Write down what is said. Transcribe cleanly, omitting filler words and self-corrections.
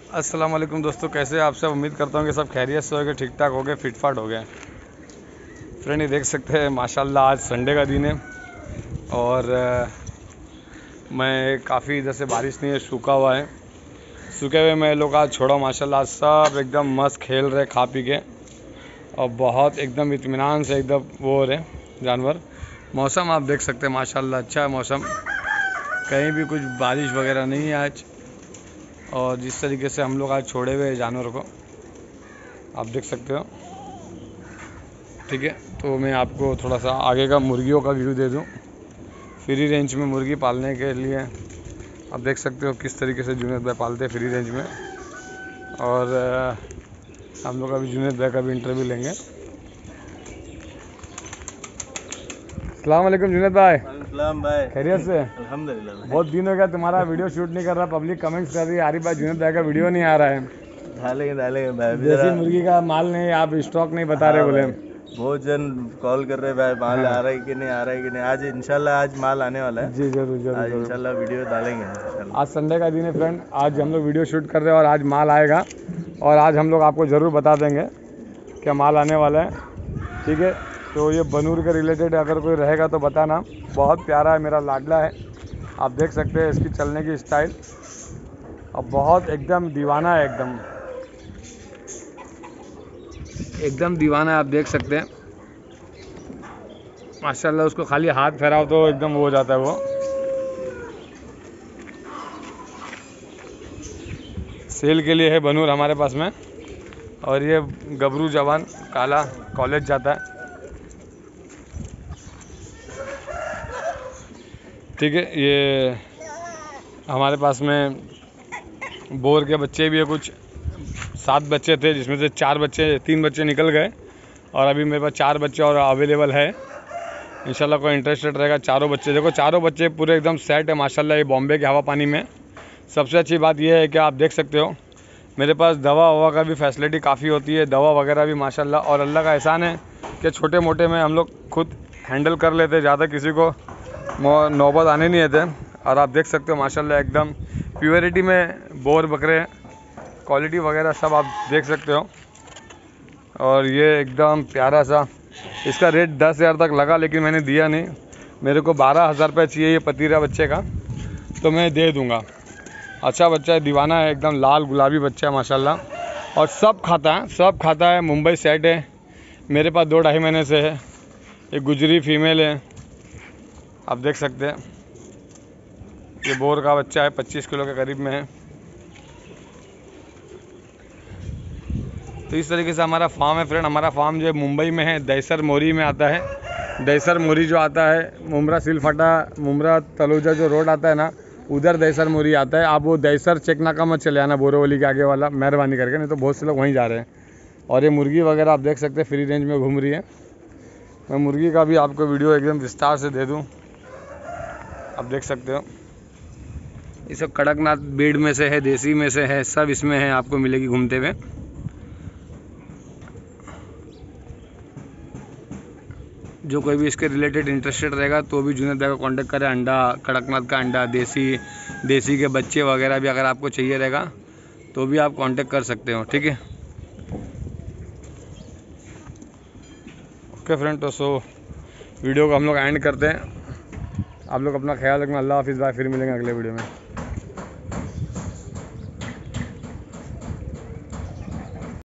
अस्सलाम वालेकुम दोस्तों, कैसे आप सब। उम्मीद करता हूँ कि सब खैरियत से हो गए, ठीक ठाक हो गए, फिट फाट हो गए। फ्रेंड ये देख सकते हैं माशाल्लाह आज संडे का दिन है और मैं काफ़ी इधर से बारिश नहीं है, सूखा हुआ है। सूखे हुए मैं लोग आज छोड़ा माशाल्लाह, सब एकदम मस्त खेल रहे खा पी के और बहुत एकदम इत्मीनान से एकदम वो हो रहे जानवर। मौसम आप देख सकते हैं माशाल्लाह अच्छा है मौसम, कहीं भी कुछ बारिश वगैरह नहीं है आज। और जिस तरीके से हम लोग आज छोड़े हुए जानवर को आप देख सकते हो, ठीक है। तो मैं आपको थोड़ा सा आगे का मुर्गियों का व्यू दे दूं। फ्री रेंज में मुर्गी पालने के लिए आप देख सकते हो किस तरीके से जुनैद भाई पालते हैं फ्री रेंज में। और हम लोग अभी जुनैद भाई का भी इंटरव्यू लेंगे। अस्सलाम वालेकुम जुनैद भाई। भाई खैरियत से? अल्हम्दुलिल्लाह। बहुत दिन हो गया तुम्हारा वीडियो शूट नहीं कर रहा, पब्लिक कमेंट्स कर रही है आरिफ भाई जुनैद भाई का वीडियो नहीं आ रहा है। डालेंगे भाई। देसी मुर्गी का माल नहीं, आप स्टॉक नहीं बता रहे बोले। बहुत जन कॉल कर रहे भाई, माल आ रहा है कि नहीं आ रहा है कि नहीं। आज इंशाल्लाह आज माल आने वाला है। जी जरूर जरूर आज जरूर। इंशाल्लाह वीडियो डालेंगे इंशाल्लाह। आज संडे का दिन है फ्रेंड, आज हम लोग वीडियो शूट कर रहे हैं और आज माल आएगा और आज हम लोग आपको ज़रूर बता देंगे क्या माल आने वाला है, ठीक है। तो ये बनूर के रिलेटेड अगर कोई रहेगा तो बताना। बहुत प्यारा है, मेरा लाडला है, आप देख सकते हैं इसकी चलने की स्टाइल और बहुत एकदम दीवाना है, एकदम दीवाना है, आप देख सकते हैं माशाल्लाह। उसको खाली हाथ फहराओ तो एकदम वो हो जाता है वो। सेल के लिए है बनूर हमारे पास में। और ये गबरू जवान काला कॉलेज जाता है, ठीक है। ये हमारे पास में बोर के बच्चे भी है, कुछ 7 बच्चे थे जिसमें से 3 बच्चे निकल गए और अभी मेरे पास 4 बच्चे और अवेलेबल है। इंशाल्लाह कोई इंटरेस्टेड रहेगा, चारों बच्चे देखो, चारों बच्चे पूरे एकदम सेट है माशाल्लाह। ये बॉम्बे के हवा पानी में। सबसे अच्छी बात यह है कि आप देख सकते हो मेरे पास दवा ववा का भी फैसिलिटी काफ़ी होती है, दवा वगैरह भी माशाल्लाह। और अल्लाह का एहसान है कि छोटे मोटे में हम लोग खुद हैंडल कर लेते, ज़्यादा किसी को नौबत आने नहीं देते। और आप देख सकते हो माशाल्लाह एकदम प्योरिटी में बोर बकरे, क्वालिटी वगैरह सब आप देख सकते हो। और ये एकदम प्यारा सा, इसका रेट 10,000 तक लगा लेकिन मैंने दिया नहीं। मेरे को 12,000 रुपये चाहिए ये पतीरा बच्चे का, तो मैं दे दूँगा। अच्छा बच्चा है, दीवाना है, एकदम लाल गुलाबी बच्चा है माशाल्लाह। और सब खाता है। मुंबई सेट है, मेरे पास 2-2.5 महीने से है। एक गुजरी फीमेल है, आप देख सकते हैं। ये बोर का बच्चा है, 25 किलो के करीब में है। तो इस तरीके से हमारा फार्म है फ्रेंड। हमारा फार्म जो है मुंबई में है, दैसर मोरी में आता है। दैसर मोरी जो आता है, मुमरा सिलफटा, मुमरा तलुजा जो रोड आता है ना, उधर दैसर मोरी आता है। आप वो दैसर चेकनाका मत चले आना, बोरोवली के आगे वाला, मेहरबानी करके, नहीं तो बहुत से लोग वहीं जा रहे हैं। और ये मुर्गी वगैरह आप देख सकते हैं फ्री रेंज में घूम रही है। मैं मुर्गी का भी आपको वीडियो एकदम विस्तार से दे दूँ, आप देख सकते हो। ये सब कड़कनाथ ब्रीड में से है, देसी में से है, सब इसमें है, आपको मिलेगी घूमते हुए। जो कोई भी इसके रिलेटेड इंटरेस्टेड रहेगा तो भी जुनैद भाई को कांटेक्ट करें। अंडा, कड़कनाथ का अंडा, देसी के बच्चे वगैरह भी अगर आपको चाहिए रहेगा तो भी आप कांटेक्ट कर सकते हो, ठीक है। ओके फ्रेंड, तो सो वीडियो को हम लोग एंड करते हैं। आप लोग अपना ख्याल रखना। अल्लाह हाफिज़ भाई, फिर मिलेंगे अगले वीडियो में।